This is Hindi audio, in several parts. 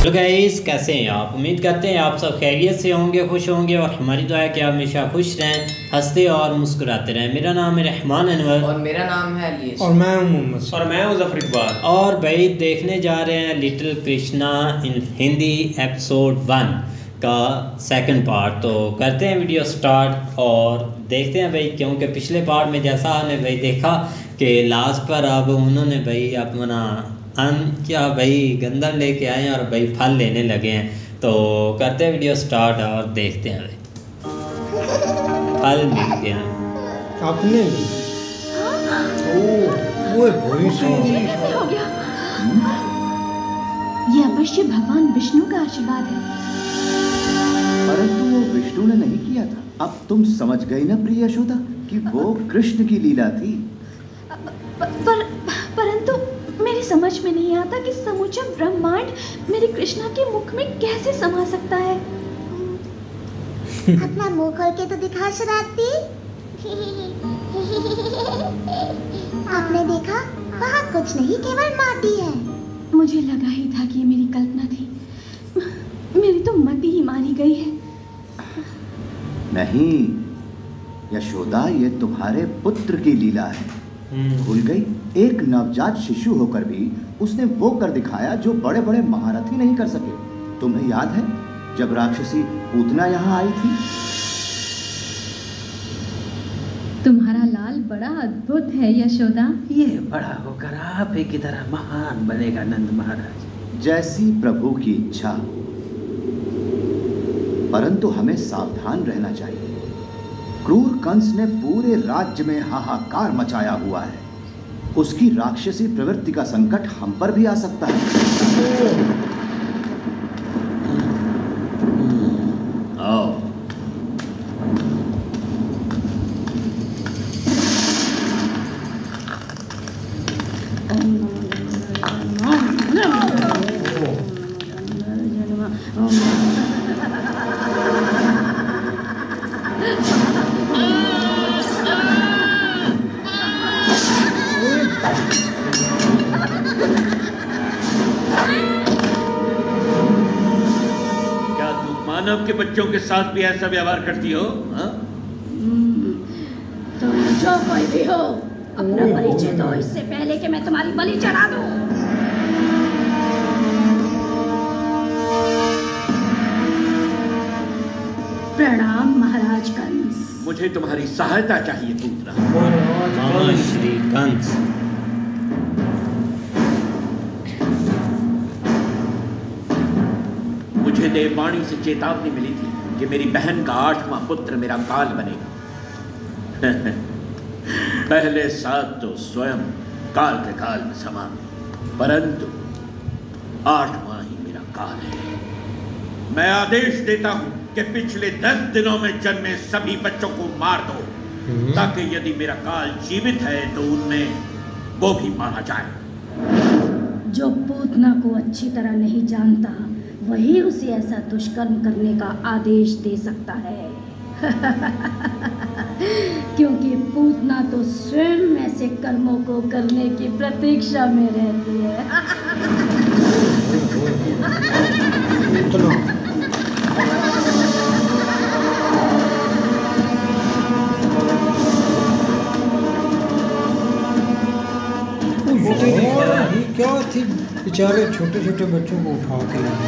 हेलो गाइस, कैसे हैं आप? उम्मीद करते हैं आप सब खैरियत से होंगे, खुश होंगे और हमारी दुआ है कि आप हमेशा खुश रहें, हंसते और मुस्कुराते रहें। मेरा नाम है रहमान अनवर और मेरा नाम है अलीश और मैं हूं मोहम्मद और मैं हूं ज़फर इकबाल। और भाई देखने जा रहे हैं little Krishna in Hindi episode 1 का सेकंड पार्ट। तो करते हैं वीडियो स्टार्ट और देखते हैं भाई, क्योंकि पिछले पार्ट में जैसा हमने भाई देखा कि लास्ट पर अब उन्होंने भाई अपना क्या भाई गंदम लेके आए हैं और भाई फल लेने लगे हैं। तो करते हैं वीडियो स्टार्ट और देखते हैं भाई फल मिल गया आपने वो कैसे हो गया? ये अवश्य भगवान विष्णु का आशीर्वाद है। परंतु वो विष्णु ने नहीं किया था। अब तुम समझ गई ना प्रिय यशोदा कि वो कृष्ण की लीला थी। परंतु मेरी समझ में नहीं आता कि समूचा ब्रह्मांड मेरे कृष्णा के मुख में कैसे समा सकता है। अपना मुंह खोल के तो दिखा शरारती। आपने देखा वहाँ कुछ नहीं, केवल माटी है। मुझे लगा ही था कि ये मेरी कल्पना थी। मेरी तो मति ही मारी गई है। नहीं यशोदा, ये तुम्हारे पुत्र की लीला है। भूल गई? एक नवजात शिशु होकर भी उसने वो कर दिखाया जो बड़े बड़े महारथी नहीं कर सके। तुम्हें याद है जब राक्षसी पूतना यहाँ आई थी? तुम्हारा लाल बड़ा अद्भुत है यशोदा। ये बड़ा होकर आप ही की तरह महान बनेगा नंद महाराज। जैसी प्रभु की इच्छा। परंतु हमें सावधान रहना चाहिए। क्रूर कंस ने पूरे राज्य में हाहाकार मचाया हुआ है। उसकी राक्षसी प्रवृत्ति का संकट हम पर भी आ सकता है। आओ। मानव के बच्चों के साथ भी ऐसा व्यवहार करती हो? तुम जो कोई भी हो, अपना परिचय दो इससे पहले कि मैं तुम्हारी बलि चढ़ा दूं। प्रणाम महाराज कंस। मुझे तुम्हारी सहायता चाहिए पूतना। महाराज श्री कंस। मुझे देववाणी से चेतावनी मिली थी कि मेरी बहन का 8वां पुत्र मेरा काल बनेगा। पहले 7 तो स्वयं काल के काल में समा गए, परंतु 8वां ही मेरा काल है। मैं आदेश देता हूं कि पिछले 10 दिनों में जन्मे सभी बच्चों को मार दो, ताकि यदि मेरा काल जीवित है तो उनमें वो भी मारा जाए। जो पूतना को अच्छी तरह नहीं जानता वही उसे ऐसा दुष्कर्म करने का आदेश दे सकता है। क्योंकि पूतना तो स्वयं ऐसे कर्मों को करने की प्रतीक्षा में रहती है। क्या थी, बेचारे छोटे छोटे बच्चों को उठा के लाए।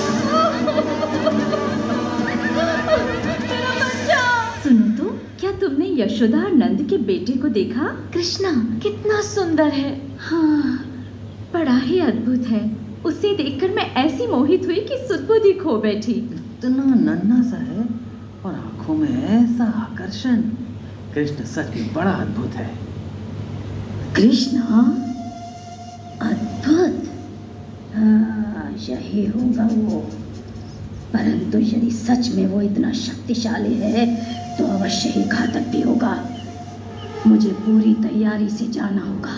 सुनो तो, क्या तुमने यशोदा और नंद के बेटे को देखा? कृष्णा कितना सुंदर है। हाँ, बड़ा ही अद्भुत है। उसे देखकर मैं ऐसी मोहित हुई कि सुध-बुध ही खो बैठी। इतना नन्हा सा है और आंखों में ऐसा आकर्षण। कृष्ण सच में बड़ा अद्भुत है। कृष्णा अद्भुत? हाँ, यही होगा वो। परंतु यदि सच में वो इतना शक्तिशाली है तो अवश्य ही घातक भी होगा। मुझे पूरी तैयारी से जाना होगा।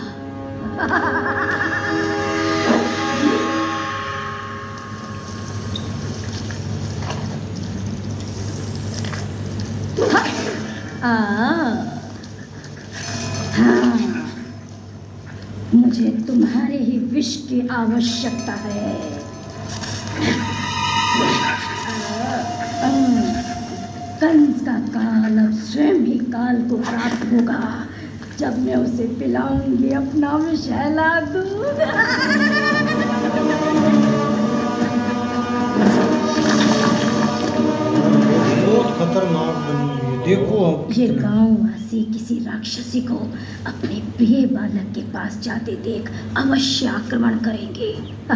हाँ, मुझे तुम्हारे ही विष की आवश्यकता है। काल को प्राप्त होगा जब मैं उसे पिलाऊंगी अपना विषैला दूध। बहुत खतरनाक बनी है, देखो अब ये गांव वासी किसी राक्षसी को अपने प्रिय बालक के पास जाते देख अवश्य आक्रमण करेंगे।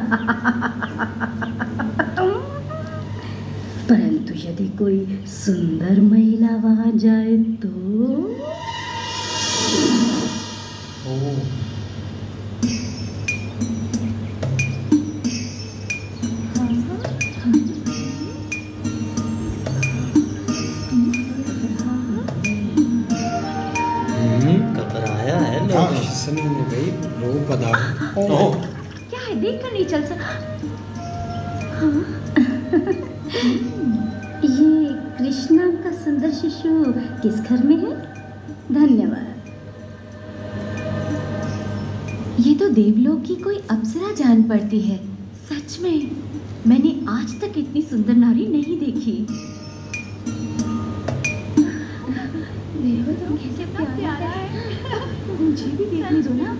परंतु यदि कोई सुंदर महिला वहां जाए तो घबराया है भाई लोग पदार्थ क्या है, देख कर नहीं चल सकता। ये कृष्णा का सुंदर शिशु किस घर में है? धन्यवाद। ये तो देवलोक की कोई अप्सरा जान पड़ती है। सच में मैंने आज तक इतनी सुंदर नारी नहीं देखी। देखो तो कैसे प्यारा है। मुझे भी देखने दो ना।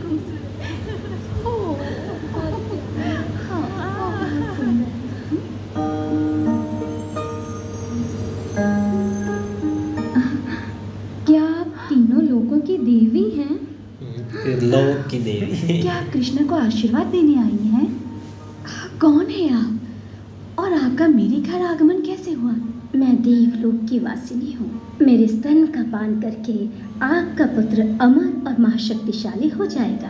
क्या आप तीनों लोगों की देवी हैं? लोक की देवी। क्या आप कृष्ण को आशीर्वाद देने आई हैं? कौन है आप? और आपका मेरे घर आगमन कैसे हुआ? मैं देवलोक की वासिनी हूँ। मेरे स्तन का पान करके आपका पुत्र अमर और महाशक्तिशाली हो जाएगा।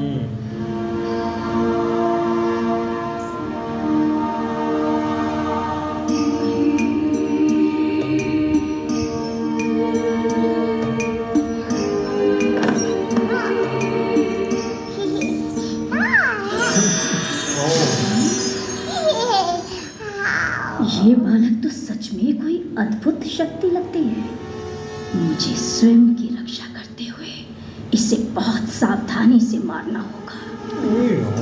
ये बालक तो सच में कोई अद्भुत शक्ति लगती है। मुझे स्वयं की रक्षा करते हुए इसे बहुत सावधानी से मारना होगा।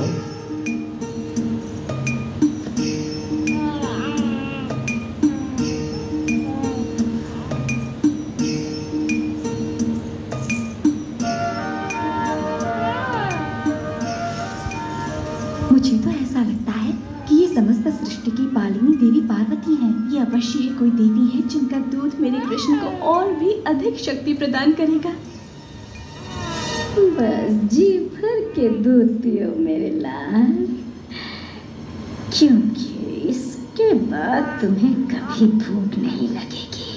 मुझे तो ऐसा लगता है कि ये समस्त सृष्टि की पालिनी देवी पार्वती हैं। ये अवश्य ही कोई देवी है जिनका दूध मेरे कृष्ण को और भी अधिक शक्ति प्रदान करेगा। बस जी भर के दूध पियो मेरे लाल, क्योंकि इसके बाद तुम्हें कभी भूख नहीं लगेगी।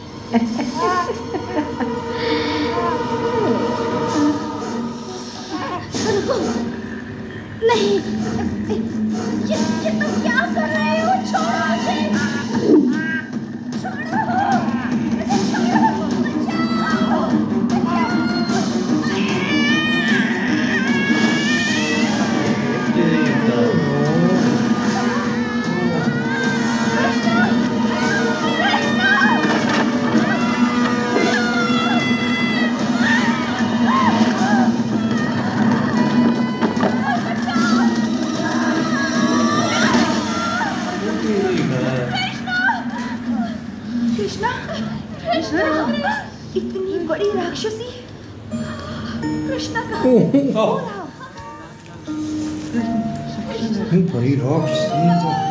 नहीं, ये तुम क्या कर रहे हो? छोड़ो मुझे, छोड़ो, इतनी बड़ी राक्षसी कृष्णा का बड़ी राक्षसी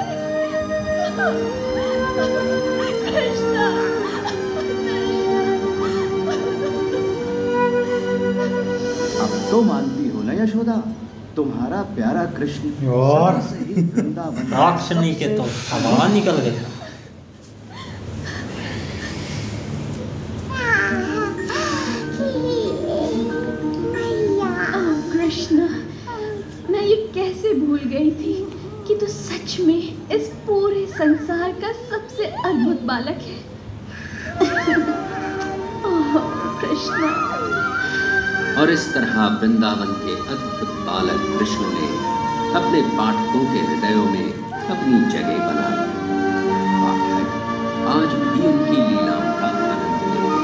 अब तो मानती हो ना यशोदा, तुम्हारा प्यारा कृष्ण और राक्षनी के तो हवा निकल गई। कृष्णा, मैं ये कैसे भूल गई थी कि तू सच में इस पूरे संसार का सबसे अद्भुत बालक है। ओह कृष्णा। और इस तरह वृंदावन के अद्भुत बालक कृष्ण ने अपने पाठकों के हृदयों में अपनी जगह बना ली। पाठक आज भी उनकी लीलाओं का आनंद लेते हैं।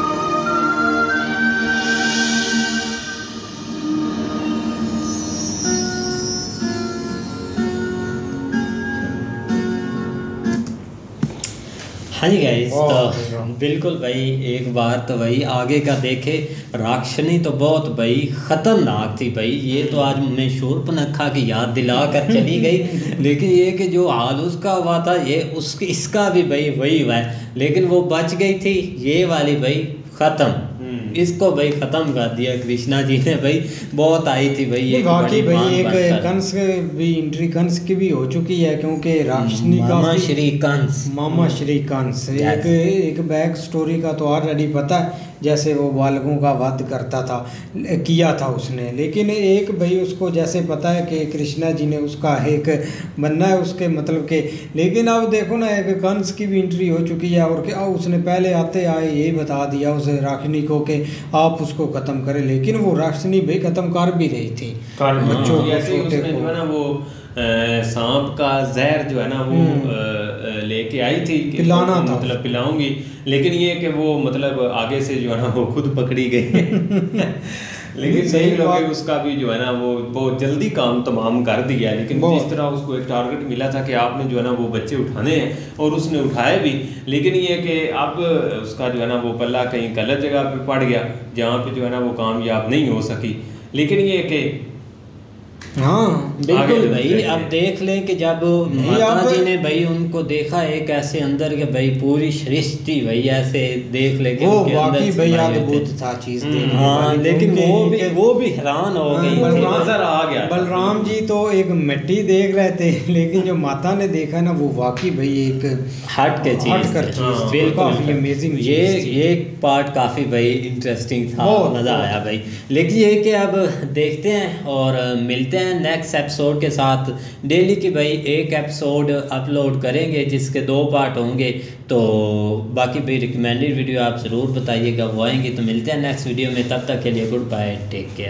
हाँ जी गाइस, तो बिल्कुल भाई, एक बार तो भाई आगे का देखे, राक्षनी तो बहुत भाई ख़तरनाक थी भाई। ये तो आज मैं शूर्पनखा की याद दिला कर चली गई। लेकिन ये कि जो हाल उसका हुआ था, ये उसकी इसका भी भाई वही हुआ है, लेकिन वो बच गई थी। ये वाली भाई ख़त्म, इसको भाई ख़त्म कर दिया कृष्णा जी ने भाई। बहुत आई थी भाई ये वाकई भाई। एक कंस भी एंट्री कंस की भी हो चुकी है, क्योंकि राक्षनी का मामा श्री कंस एक बैक स्टोरी का तो ऑलरेडी पता है, जैसे वो बालकों का वध करता था, किया था उसने। लेकिन एक भाई उसको जैसे पता है कि कृष्णा जी ने उसका एक बनना है उसके मतलब के, लेकिन अब देखो ना एक कंस की भी एंट्री हो चुकी है, और क्या उसने पहले आते आए यही बता दिया उस राक्षनी को कि आप उसको ख़त्म करें, लेकिन वो राक्षनी भाई ख़त्म कर भी रही थी बच्चों को, छोटे को। जो है ना वो सांप का जहर जो है ना वो लेके आई थी कि पिलाना था, मतलब पिलाऊंगी, लेकिन ये कि वो मतलब आगे से जो है ना वो खुद पकड़ी गई। लेकिन सही लोग उसका भी जो है ना वो बहुत जल्दी काम तमाम कर दिया। लेकिन जिस तरह उसको एक टारगेट मिला था कि आपने जो है ना वो बच्चे उठाने हैं, और उसने उठाए भी, लेकिन ये कि अब उसका जो है ना वो पल्ला कहीं गलत जगह पे पड़ गया, जहाँ पे जो है ना वो कामयाब नहीं हो सकी। लेकिन ये कि हाँ बिल्कुल भाई, अब देख लें कि जब माता जी ने भाई उनको देखा एक ऐसे अंदर के भाई पूरी सृष्टि भाई ऐसे देख ले वो वाकई भाई अद्भुत था चीज। हाँ लेकिन वो भी हैरान हो गई, नजर आ गया। बलराम जी तो एक मिट्टी देख रहे थे, लेकिन जो माता ने देखा ना वो वाकई भाई एक हट के चीज, बिल्कुल अमेजिंग। ये पार्ट काफी भाई इंटरेस्टिंग था, मजा आया भाई। लेकिन ये कि अब देखते हैं और मिलते हैं नेक्स्ट एपिसोड के साथ। डेली की भाई एक एपिसोड अपलोड करेंगे जिसके 2 पार्ट होंगे, तो बाकी भाई रिकमेंडेड वीडियो आप ज़रूर बताइएगा, वो आएंगे। तो मिलते हैं नेक्स्ट वीडियो में, तब तक के लिए गुड बाय, टेक केयर।